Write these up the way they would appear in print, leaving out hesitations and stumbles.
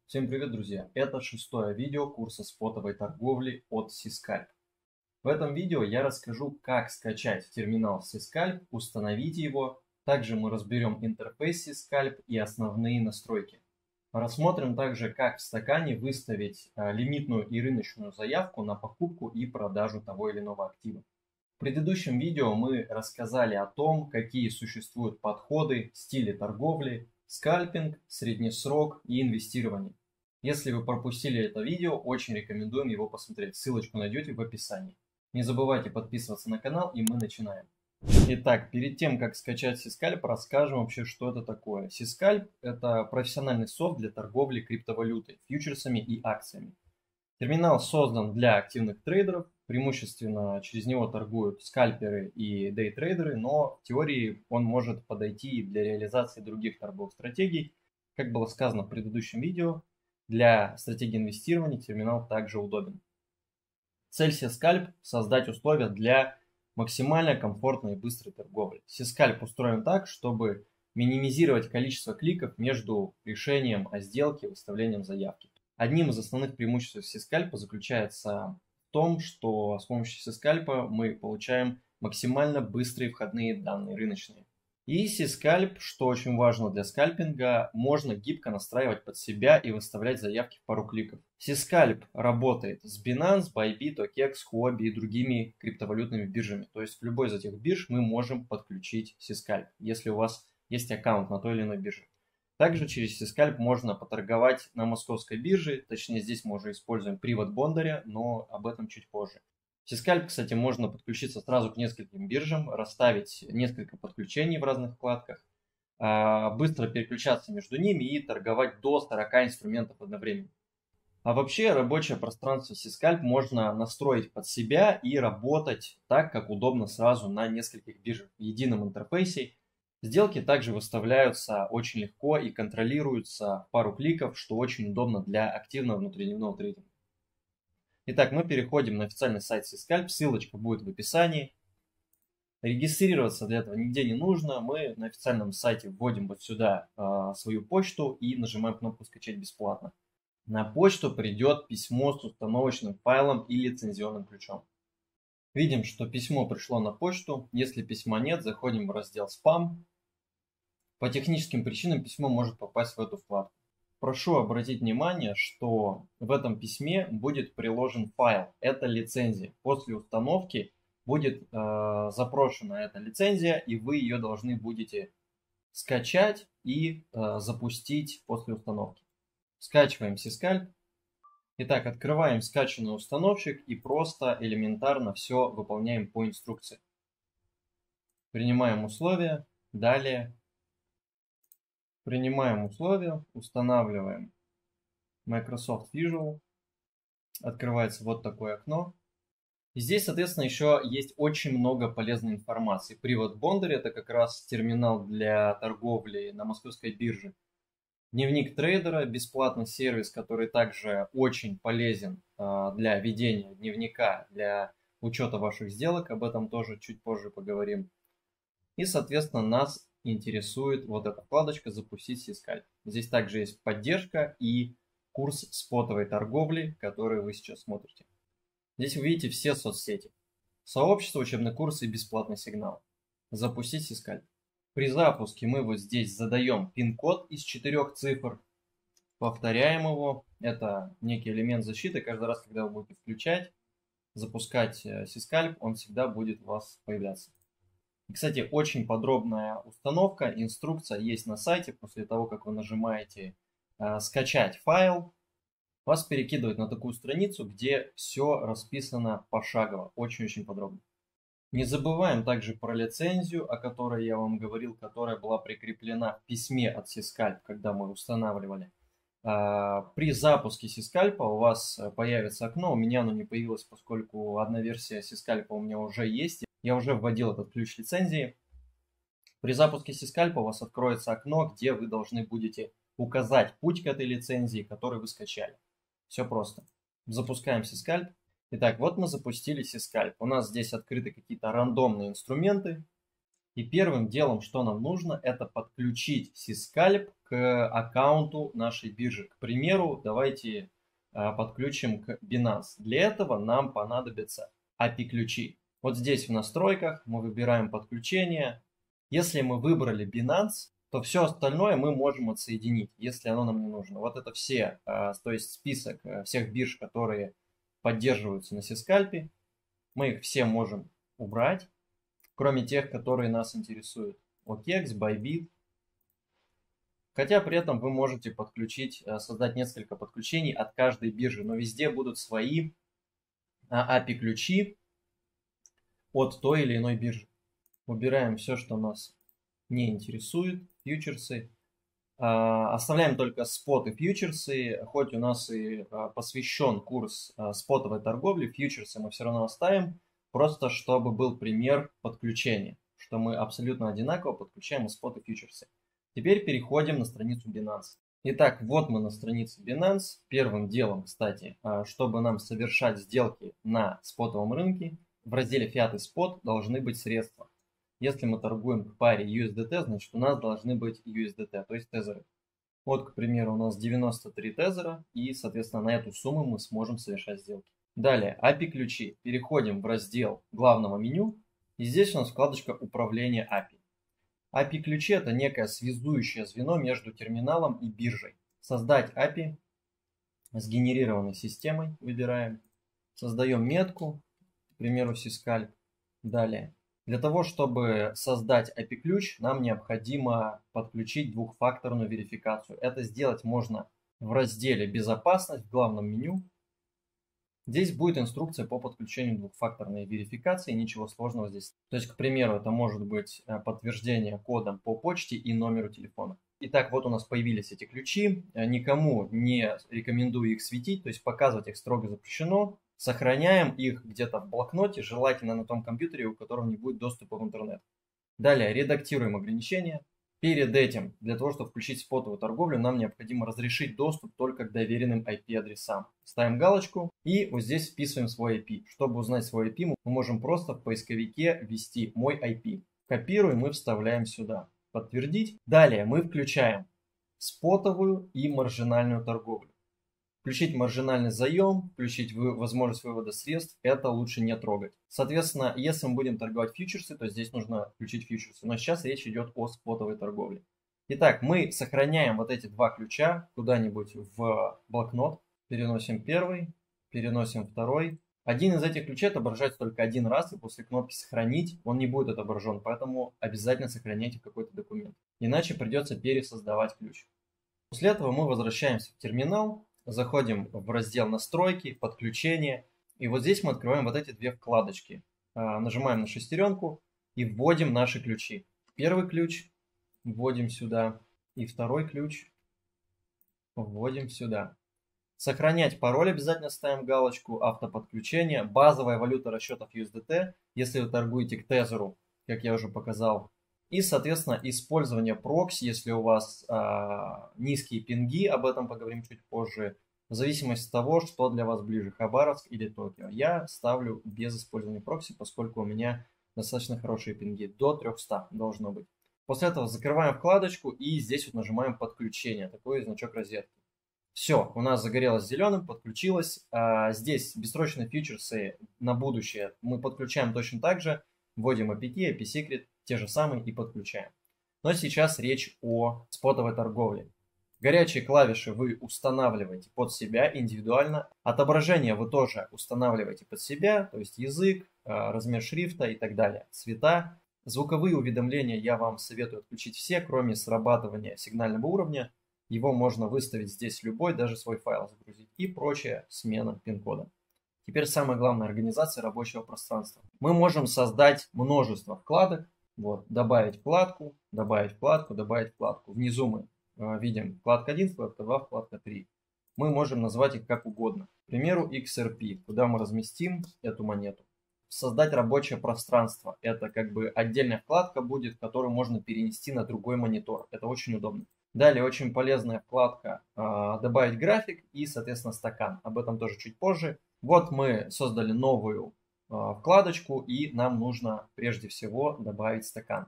Всем привет, друзья! Это шестое видео курса спотовой торговли от Syscalp. В этом видео я расскажу, как скачать терминал Syscalp, установить его. Также мы разберем интерфейс Syscalp и основные настройки. Рассмотрим также, как в стакане выставить лимитную и рыночную заявку на покупку и продажу того или иного актива. В предыдущем видео мы рассказали о том, какие существуют подходы, стили торговли, скальпинг, средний срок и инвестирование. Если вы пропустили это видео, очень рекомендуем его посмотреть. Ссылочку найдете в описании. Не забывайте подписываться на канал, и мы начинаем. Итак, перед тем, как скачать Syscalp, расскажем вообще, что это такое. Syscalp – это профессиональный софт для торговли криптовалютой, фьючерсами и акциями. Терминал создан для активных трейдеров, преимущественно через него торгуют скальперы и дейтрейдеры, но в теории он может подойти и для реализации других торговых стратегий. Как было сказано в предыдущем видео, для стратегии инвестирования терминал также удобен. Цель Syscalp – создать условия для максимально комфортной и быстрой торговли. Syscalp устроен так, чтобы минимизировать количество кликов между решением о сделке и выставлением заявки. Одним из основных преимуществ Syscalp заключается в том, что с помощью Syscalp мы получаем максимально быстрые входные данные рыночные. И Syscalp, что очень важно для скальпинга, можно гибко настраивать под себя и выставлять заявки в пару кликов. Syscalp работает с Binance, Bybit, OKEX, Huobi и другими криптовалютными биржами. То есть в любой из этих бирж мы можем подключить Syscalp, если у вас есть аккаунт на той или иной бирже. Также через Syscalp можно поторговать на московской бирже, точнее здесь мы уже используем привод Бондаря, но об этом чуть позже. Syscalp, кстати, можно подключиться сразу к нескольким биржам, расставить несколько подключений в разных вкладках, быстро переключаться между ними и торговать до 40 инструментов одновременно. А вообще рабочее пространство Syscalp можно настроить под себя и работать так, как удобно сразу на нескольких биржах в едином интерфейсе. Сделки также выставляются очень легко и контролируются в пару кликов, что очень удобно для активного внутридневного трейдинга. Итак, мы переходим на официальный сайт Syscalp, ссылочка будет в описании. Регистрироваться для этого нигде не нужно, мы на официальном сайте вводим вот сюда свою почту и нажимаем кнопку «Скачать бесплатно». На почту придет письмо с установочным файлом и лицензионным ключом. Видим, что письмо пришло на почту, если письма нет, заходим в раздел «Спам». По техническим причинам письмо может попасть в эту вкладку. Прошу обратить внимание, что в этом письме будет приложен файл. Это лицензия. После установки будет запрошена эта лицензия, и вы ее должны будете скачать и запустить после установки. Скачиваем Syscalp. Итак, открываем скачанный установщик и просто элементарно все выполняем по инструкции. Принимаем условия. Далее. Принимаем условия, устанавливаем Microsoft Visual, открывается вот такое окно. И здесь, соответственно, еще есть очень много полезной информации. Привод Бондаря – это как раз терминал для торговли на московской бирже. Дневник трейдера – бесплатный сервис, который также очень полезен для ведения дневника, для учета ваших сделок. Об этом тоже чуть позже поговорим. И, соответственно, нас интересует вот эта вкладочка «Запустить Syscalp». Здесь также есть поддержка и курс спотовой торговли, который вы сейчас смотрите. Здесь вы видите все соцсети. Сообщество, учебный курс и бесплатный сигнал. Запустить Syscalp. При запуске мы вот здесь задаем пин-код из 4 цифр. Повторяем его. Это некий элемент защиты. Каждый раз, когда вы будете включать, запускать Syscalp, он всегда будет у вас появляться. Кстати, очень подробная установка, инструкция есть на сайте. После того, как вы нажимаете «Скачать файл», вас перекидывает на такую страницу, где все расписано пошагово, очень-очень подробно. Не забываем также про лицензию, о которой я вам говорил, которая была прикреплена в письме от Syscalp, когда мы устанавливали. При запуске Syscalp у вас появится окно, у меня оно не появилось, поскольку одна версия Syscalp у меня уже есть. Я уже вводил этот ключ лицензии. При запуске Syscalp у вас откроется окно, где вы должны будете указать путь к этой лицензии, который вы скачали. Все просто. Запускаем Syscalp. Итак, вот мы запустили Syscalp. У нас здесь открыты какие-то рандомные инструменты. И первым делом, что нам нужно, это подключить Syscalp к аккаунту нашей биржи. К примеру, давайте подключим к Binance. Для этого нам понадобятся API-ключи. Вот здесь в настройках мы выбираем подключение. Если мы выбрали Binance, то все остальное мы можем отсоединить, если оно нам не нужно. Вот это все, то есть список всех бирж, которые поддерживаются на Syscalp, мы их все можем убрать, кроме тех, которые нас интересуют. OKEX, Bybit. Хотя при этом вы можете подключить, создать несколько подключений от каждой биржи, но везде будут свои API-ключи от той или иной биржи. Убираем все, что нас не интересует, фьючерсы. Оставляем только спот и фьючерсы, хоть у нас и посвящен курс спотовой торговли, фьючерсы мы все равно оставим, просто чтобы был пример подключения, что мы абсолютно одинаково подключаем и спот и фьючерсы. Теперь переходим на страницу Binance. Итак, вот мы на странице Binance. Первым делом, кстати, чтобы нам совершать сделки на спотовом рынке, в разделе Fiat и Spot должны быть средства. Если мы торгуем к паре USDT, значит у нас должны быть USDT, то есть тезеры. Вот, к примеру, у нас 93 тезера, и, соответственно, на эту сумму мы сможем совершать сделки. Далее, API-ключи. Переходим в раздел главного меню, и здесь у нас вкладочка «Управление API». API-ключи – это некое связующее звено между терминалом и биржей. Создать API с генерированной системой выбираем. Создаем метку, к примеру, Syscalp. Далее. Для того, чтобы создать API-ключ, нам необходимо подключить двухфакторную верификацию. Это сделать можно в разделе «Безопасность» в главном меню. Здесь будет инструкция по подключению двухфакторной верификации, ничего сложного здесь. То есть, к примеру, это может быть подтверждение кодом по почте и номеру телефона. Итак, вот у нас появились эти ключи. Никому не рекомендую их светить, то есть показывать их строго запрещено. Сохраняем их где-то в блокноте, желательно на том компьютере, у которого не будет доступа в интернет. Далее, редактируем ограничения. Перед этим, для того, чтобы включить спотовую торговлю, нам необходимо разрешить доступ только к доверенным IP-адресам. Ставим галочку и вот здесь вписываем свой IP. Чтобы узнать свой IP, мы можем просто в поисковике ввести «Мой IP». Копируем и вставляем сюда. Подтвердить. Далее мы включаем спотовую и маржинальную торговлю. Включить маржинальный заем, включить возможность вывода средств, это лучше не трогать. Соответственно, если мы будем торговать фьючерсы, то здесь нужно включить фьючерсы. Но сейчас речь идет о спотовой торговле. Итак, мы сохраняем вот эти два ключа куда-нибудь в блокнот. Переносим первый, переносим второй. Один из этих ключей отображается только один раз, и после кнопки «Сохранить» он не будет отображен, поэтому обязательно сохраняйте какой-то документ. Иначе придется пересоздавать ключ. После этого мы возвращаемся в терминал. Заходим в раздел «Настройки», «Подключение». И вот здесь мы открываем вот эти две вкладочки. Нажимаем на шестеренку и вводим наши ключи. Первый ключ вводим сюда. И второй ключ вводим сюда. Сохранять пароль обязательно ставим галочку. Автоподключение. Базовая валюта расчетов USDT, если вы торгуете к тезеру, как я уже показал. И, соответственно, использование прокси, если у вас низкие пинги, об этом поговорим чуть позже, в зависимости от того, что для вас ближе, Хабаровск или Токио. Я ставлю без использования прокси, поскольку у меня достаточно хорошие пинги, до 300 должно быть. После этого закрываем вкладочку и здесь вот нажимаем подключение, такой значок розетки. Все, у нас загорелось зеленым, подключилось. Здесь бессрочные фьючерсы на будущее мы подключаем точно так же, вводим API, API-секрет, те же самые и подключаем. Но сейчас речь о спотовой торговле. Горячие клавиши вы устанавливаете под себя индивидуально. Отображение вы тоже устанавливаете под себя, то есть язык, размер шрифта и так далее, цвета. Звуковые уведомления я вам советую отключить все, кроме срабатывания сигнального уровня. Его можно выставить здесь любой, даже свой файл загрузить и прочая смена пин-кода. Теперь самая главная организация рабочего пространства. Мы можем создать множество вкладок. Вот, добавить вкладку, добавить вкладку, добавить вкладку. Внизу мы видим вкладка 1, вкладка 2, вкладка 3. Мы можем назвать их как угодно. К примеру, XRP, куда мы разместим эту монету. Создать рабочее пространство. Это как бы отдельная вкладка будет, которую можно перенести на другой монитор. Это очень удобно. Далее очень полезная вкладка «Добавить график» и, соответственно, стакан. Об этом тоже чуть позже. Вот мы создали новую вкладочку, и нам нужно прежде всего добавить стакан.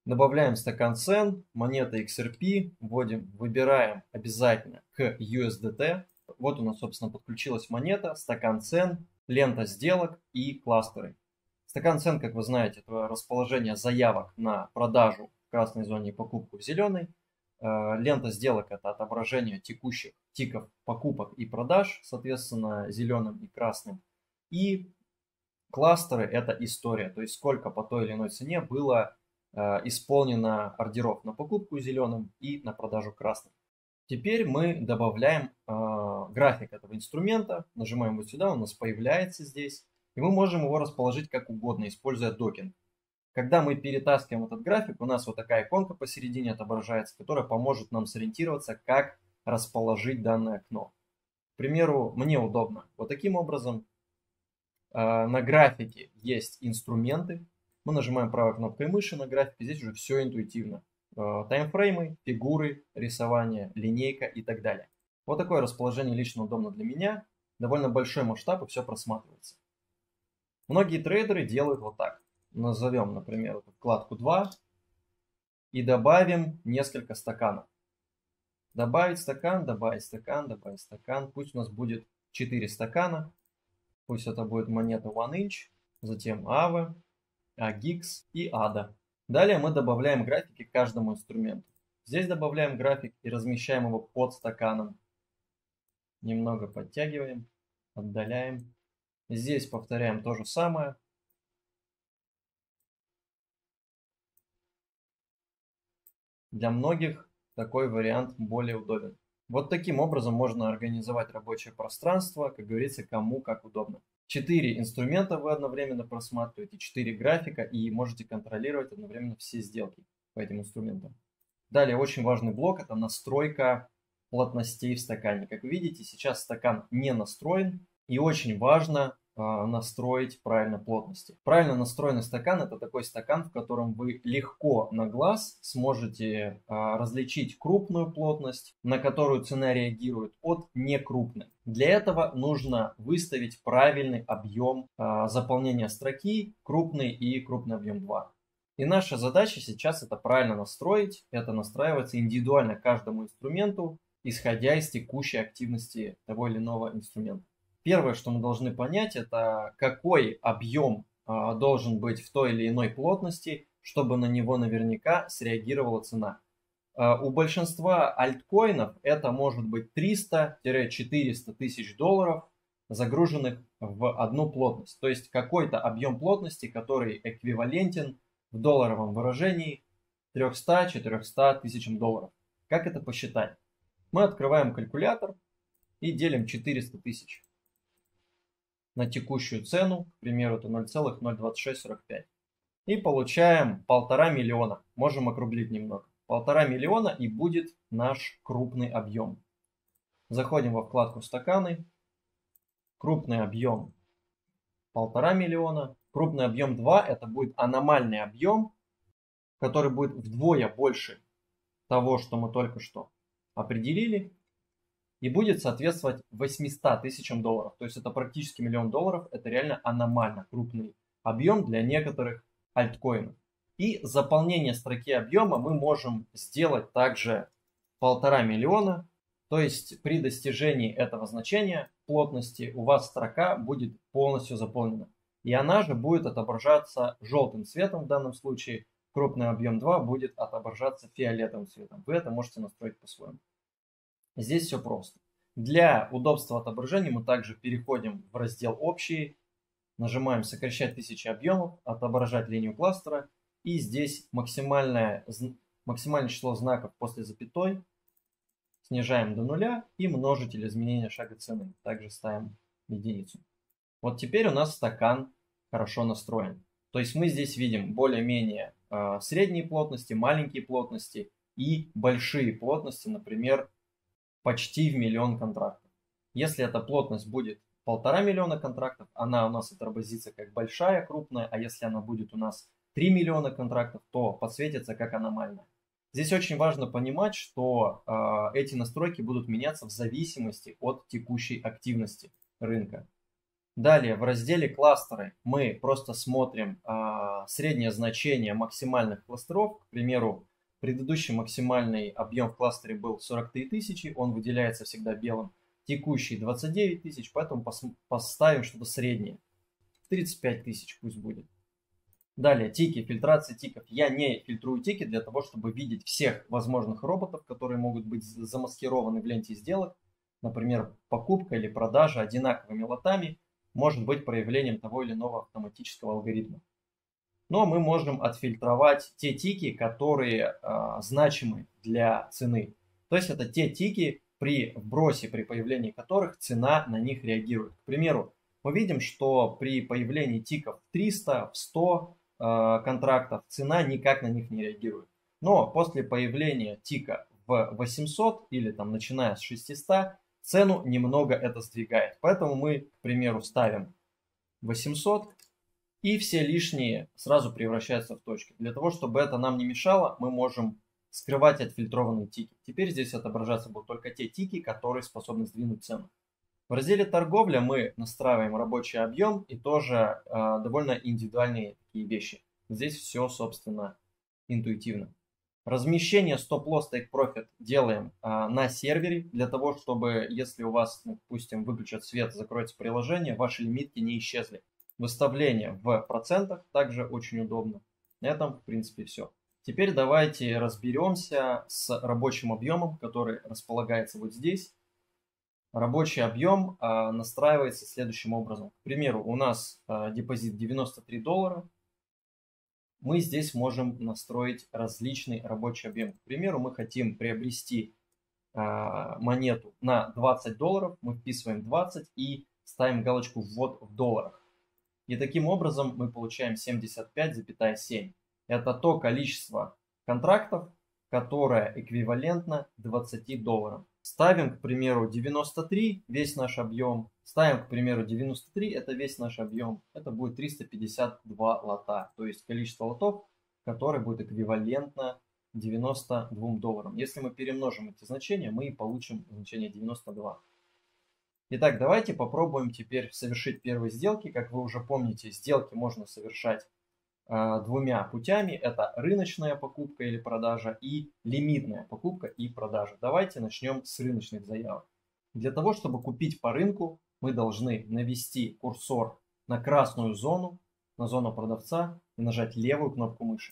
Добавляем стакан цен, монета XRP, вводим, выбираем обязательно к USDT. Вот у нас, собственно, подключилась монета, стакан цен, лента сделок и кластеры. Стакан цен, как вы знаете, это расположение заявок на продажу в красной зоне и покупку в зеленой. Лента сделок – это отображение текущих тиков покупок и продаж, соответственно, зеленым и красным. И кластеры – это история, то есть сколько по той или иной цене было исполнено ордеров на покупку зеленым и на продажу красным. Теперь мы добавляем график этого инструмента, нажимаем вот сюда, он у нас появляется здесь, и мы можем его расположить как угодно, используя докинг. Когда мы перетаскиваем этот график, у нас вот такая иконка посередине отображается, которая поможет нам сориентироваться, как расположить данное окно. К примеру, мне удобно вот таким образом. На графике есть инструменты. Мы нажимаем правой кнопкой мыши на графике, здесь уже все интуитивно. Таймфреймы, фигуры, рисование, линейка и так далее. Вот такое расположение лично удобно для меня. Довольно большой масштаб и все просматривается. Многие трейдеры делают вот так. Назовем, например, вкладку 2 и добавим несколько стаканов. Добавить стакан, добавить стакан, добавить стакан. Пусть у нас будет 4 стакана. Пусть это будет монета OneInch, затем AVE, AGIX и ADA. Далее мы добавляем графики к каждому инструменту. Здесь добавляем график и размещаем его под стаканом. Немного подтягиваем, отдаляем. Здесь повторяем то же самое. Для многих такой вариант более удобен. Вот таким образом можно организовать рабочее пространство, как говорится, кому как удобно. 4 инструмента вы одновременно просматриваете, 4 графика и можете контролировать одновременно все сделки по этим инструментам. Далее очень важный блок – это настройка плотностей в стакане. Как вы видите, сейчас стакан не настроен, и очень важно настроить правильно плотности. Правильно настроенный стакан – это такой стакан, в котором вы легко на глаз сможете различить крупную плотность, на которую цена реагирует, от некрупной. Для этого нужно выставить правильный объем заполнения строки, крупный и крупный объем 2. И наша задача сейчас это правильно настроить. Это настраивается индивидуально каждому инструменту, исходя из текущей активности того или иного инструмента. Первое, что мы должны понять, это какой объем должен быть в той или иной плотности, чтобы на него наверняка среагировала цена. У большинства альткоинов это может быть 300-400 тысяч долларов, загруженных в одну плотность. То есть какой-то объем плотности, который эквивалентен в долларовом выражении 300-400 тысячам долларов. Как это посчитать? Мы открываем калькулятор и делим 400 тысяч на текущую цену, к примеру, это 0,02645. И получаем 1,5 миллиона. Можем округлить немного. 1,5 миллиона и будет наш крупный объем. Заходим во вкладку стаканы. Крупный объем 1,5 миллиона. Крупный объем 2 это будет аномальный объем, который будет вдвое больше того, что мы только что определили. И будет соответствовать 800 тысячам долларов. То есть это практически $1 миллион. Это реально аномально крупный объем для некоторых альткоинов. И заполнение строки объема мы можем сделать также 1,5 миллиона. То есть при достижении этого значения плотности у вас строка будет полностью заполнена. И она же будет отображаться желтым цветом в данном случае. Крупный объем 2 будет отображаться фиолетовым цветом. Вы это можете настроить по-своему. Здесь все просто. Для удобства отображения мы также переходим в раздел «Общие», нажимаем «Сокращать тысячи объемов», «Отображать линию кластера», и здесь максимальное число знаков после запятой снижаем до 0 и множитель изменения шага цены также ставим единицу. Вот теперь у нас стакан хорошо настроен. То есть мы здесь видим более-менее средние плотности, маленькие плотности и большие плотности, например, почти в 1 миллион контрактов. Если эта плотность будет 1,5 миллиона контрактов, она у нас отобразится как большая, крупная, а если она будет у нас 3 миллиона контрактов, то подсветится как аномальная. Здесь очень важно понимать, что эти настройки будут меняться в зависимости от текущей активности рынка. Далее в разделе кластеры мы просто смотрим среднее значение максимальных кластеров. К примеру, предыдущий максимальный объем в кластере был 43 тысячи, он выделяется всегда белым. Текущий 29 тысяч, поэтому поставим что-то среднее. 35 тысяч пусть будет. Далее тики, фильтрация тиков. Я не фильтрую тики для того, чтобы видеть всех возможных роботов, которые могут быть замаскированы в ленте сделок. Например, покупка или продажа одинаковыми лотами может быть проявлением того или иного автоматического алгоритма. Но мы можем отфильтровать те тики, которые значимы для цены. То есть это те тики, при вбросе, при появлении которых цена на них реагирует. К примеру, мы видим, что при появлении тиков в 300, в 100 контрактов цена никак на них не реагирует. Но после появления тика в 800 или там начиная с 600, цену немного это сдвигает. Поэтому мы, к примеру, ставим 800, и все лишние сразу превращаются в точки. Для того, чтобы это нам не мешало, мы можем скрывать отфильтрованные тики. Теперь здесь отображаться будут только те тики, которые способны сдвинуть цену. В разделе торговля мы настраиваем рабочий объем и тоже довольно индивидуальные такие вещи. Здесь все, собственно, интуитивно. Размещение стоп-лосс take profit делаем на сервере, для того, чтобы, если у вас, допустим, выключат свет, закроется приложение, ваши лимитки не исчезли. Выставление в процентах также очень удобно. На этом, в принципе, все. Теперь давайте разберемся с рабочим объемом, который располагается вот здесь. Рабочий объем настраивается следующим образом. К примеру, у нас депозит 93 доллара. Мы здесь можем настроить различный рабочий объем. К примеру, мы хотим приобрести монету на 20 долларов. Мы вписываем 20 и ставим галочку «Ввод в долларах». И таким образом мы получаем 75,7. Это то количество контрактов, которое эквивалентно 20 долларам. Ставим, к примеру, 93, весь наш объем. Ставим, к примеру, 93, это весь наш объем. Это будет 352 лота. То есть количество лотов, которое будет эквивалентно 92 долларам. Если мы перемножим эти значения, мы и получим значение 92. Итак, давайте попробуем теперь совершить первые сделки. Как вы уже помните, сделки можно совершать двумя путями. Это рыночная покупка или продажа и лимитная покупка и продажа. Давайте начнем с рыночных заявок. Для того, чтобы купить по рынку, мы должны навести курсор на красную зону, на зону продавца и нажать левую кнопку мыши.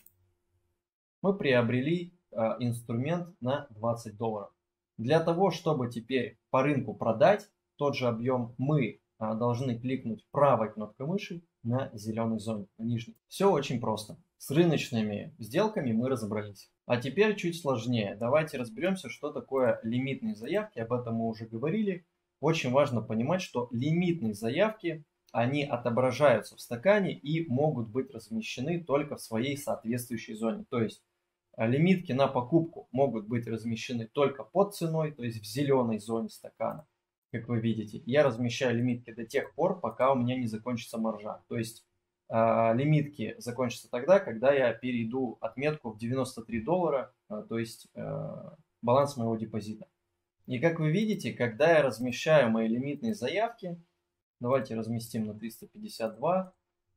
Мы приобрели инструмент на 20 долларов. Для того, чтобы теперь по рынку продать тот же объем, мы должны кликнуть правой кнопкой мыши на зеленой зоне, на нижней. Все очень просто. С рыночными сделками мы разобрались. А теперь чуть сложнее. Давайте разберемся, что такое лимитные заявки. Об этом мы уже говорили. Очень важно понимать, что лимитные заявки, они отображаются в стакане и могут быть размещены только в своей соответствующей зоне. То есть лимитки на покупку могут быть размещены только под ценой, то есть в зеленой зоне стакана. Как вы видите, я размещаю лимитки до тех пор, пока у меня не закончится маржа. То есть лимитки закончатся тогда, когда я перейду отметку в 93 доллара, то есть баланс моего депозита. И как вы видите, когда я размещаю мои лимитные заявки, давайте разместим на 352,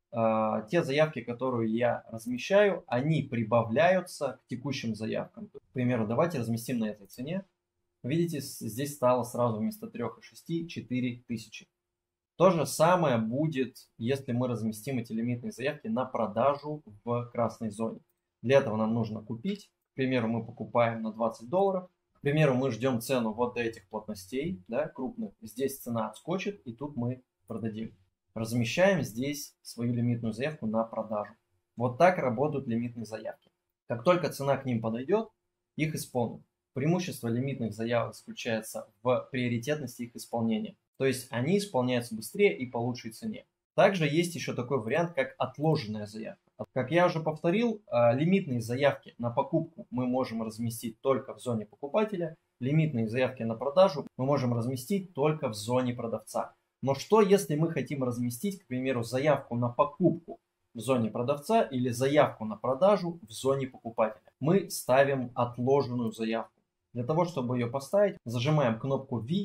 те заявки, которые я размещаю, они прибавляются к текущим заявкам. К примеру, давайте разместим на этой цене. Видите, здесь стало сразу вместо 3,6 4000. То же самое будет, если мы разместим эти лимитные заявки на продажу в красной зоне. Для этого нам нужно купить. К примеру, мы покупаем на 20 долларов. К примеру, мы ждем цену вот до этих плотностей, да, крупных. Здесь цена отскочит, и тут мы продадим. Размещаем здесь свою лимитную заявку на продажу. Вот так работают лимитные заявки. Как только цена к ним подойдет, их исполнят. Преимущество лимитных заявок заключается в приоритетности их исполнения. То есть они исполняются быстрее и по лучшей цене. Также есть еще такой вариант, как отложенная заявка. Как я уже повторил, лимитные заявки на покупку мы можем разместить только в зоне покупателя. Лимитные заявки на продажу мы можем разместить только в зоне продавца. Но что, если мы хотим разместить, к примеру, заявку на покупку в зоне продавца или заявку на продажу в зоне покупателя? Мы ставим отложенную заявку. Для того, чтобы ее поставить, зажимаем кнопку V,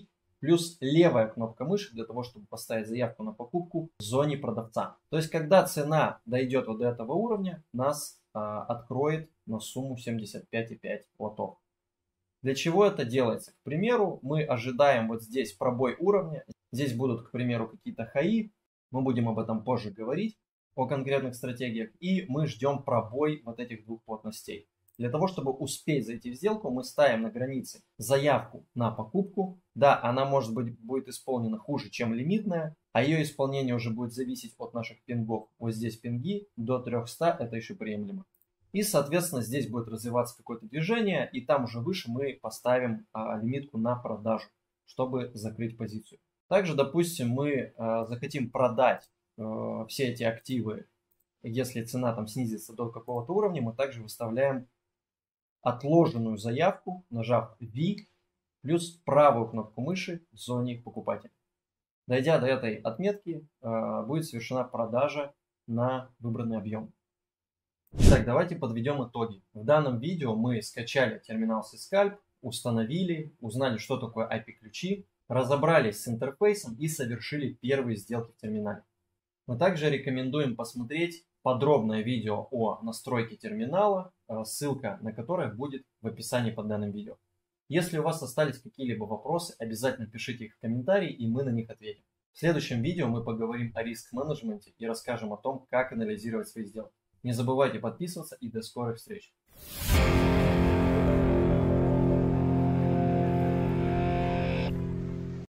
плюс левая кнопка мыши для того, чтобы поставить заявку на покупку в зоне продавца. То есть, когда цена дойдет вот до этого уровня, нас откроет на сумму 75,5 лотов. Для чего это делается? К примеру, мы ожидаем вот здесь пробой уровня. Здесь будут, к примеру, какие-то хаи. Мы будем об этом позже говорить, о конкретных стратегиях. И мы ждем пробой вот этих двух плотностей. Для того, чтобы успеть зайти в сделку, мы ставим на границе заявку на покупку. Да, она может быть будет исполнена хуже, чем лимитная, а ее исполнение уже будет зависеть от наших пингов. Вот здесь пинги до 300, это еще приемлемо. И, соответственно, здесь будет развиваться какое-то движение, и там уже выше мы поставим лимитку на продажу, чтобы закрыть позицию. Также, допустим, мы захотим продать все эти активы, если цена там снизится до какого-то уровня, мы также выставляем отложенную заявку, нажав V, плюс правую кнопку мыши в зоне покупателя. Дойдя до этой отметки, будет совершена продажа на выбранный объем. Итак, давайте подведем итоги. В данном видео мы скачали терминал Syscalp, установили, узнали, что такое IP-ключи, разобрались с интерфейсом и совершили первые сделки в терминале. Мы также рекомендуем посмотреть подробное видео о настройке терминала, ссылка на которое будет в описании под данным видео. Если у вас остались какие-либо вопросы, обязательно пишите их в комментарии, и мы на них ответим. В следующем видео мы поговорим о риск-менеджменте и расскажем о том, как анализировать свои сделки. Не забывайте подписываться и до скорых встреч!